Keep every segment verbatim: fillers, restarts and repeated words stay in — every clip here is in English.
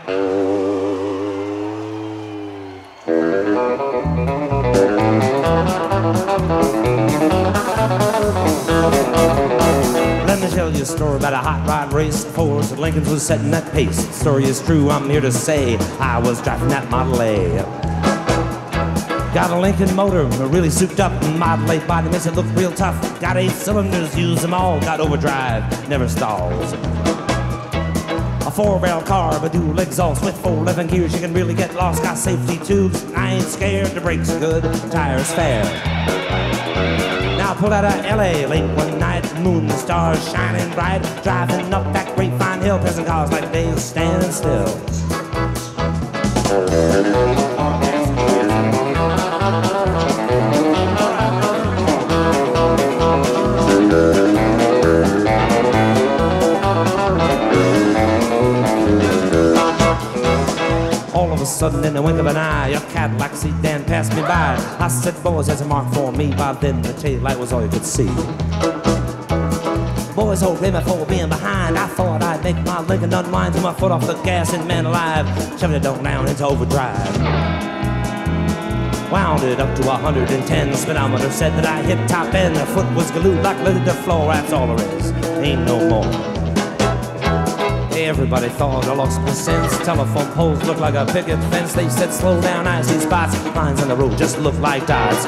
Let me tell you a story about a hot rod race. Fords and Lincolns was setting that pace. The story is true, I'm here to say. I was driving that Model A. Got a Lincoln motor, really souped up, Model A body makes it look real tough. Got eight cylinders, use them all. Got overdrive, never stalls. A four-barrel car, but dual exhaust with four eleven gears. You can really get lost. Got safety tubes, I ain't scared. The brakes good, tires fair. Now I pulled out of L A late one night, moon and stars shining bright, driving up that grapevine hill, passing cars like they was standing still. All of a sudden, in the wink of an eye, a Cadillac sedan passed me by. I said, boys, there's a mark for me. By then, the tail light was all you could see. Boys, hold me before being behind. I thought I'd make my Lincoln unwind, to my foot off the gas and man alive, shoving it on down into overdrive. Wound it up to one hundred ten. Speedometer said that I hit top end. The foot was glued like leather to floor. That's all there is, ain't no more. Everybody thought I lost my sense. Telephone poles looked like a picket fence. They said slow down, I see spots. Lines on the road just look like dots.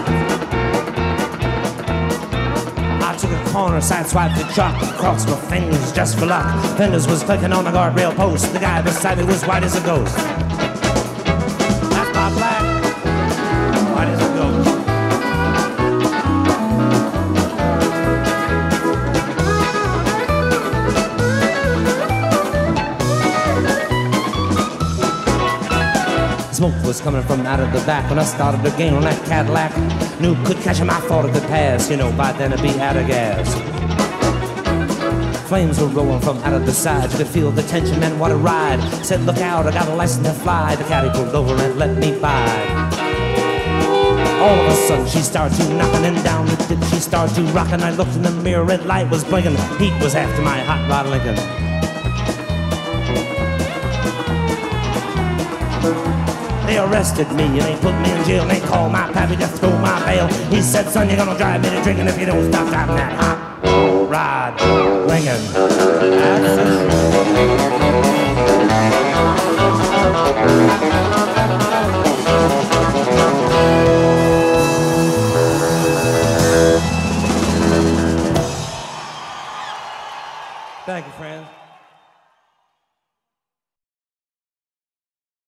I took a corner, sideswiped the truck, crossed my fingers just for luck. Fenders was clicking on the guardrail post. The guy beside me was white as a ghost. That's my black, white as a ghost. Smoke was coming from out of the back when I started again on that Cadillac. Knew could catch him, I thought it could pass. You know, by then it'd be out of gas. Flames were rolling from out of the side. You could feel the tension, man, what a ride. Said, look out, I got a license to fly. The caddy pulled over and let me by. All of a sudden she started to knocking, and down the dip she started to rocking. I looked in the mirror, red light was blinking. Heat was after my hot rod Lincoln. They arrested me and they put me in jail, and they called my pappy to throw my bail. He said, son, you're gonna drive me to drinking if you don't stop driving that hot rod Lincoln. That's it.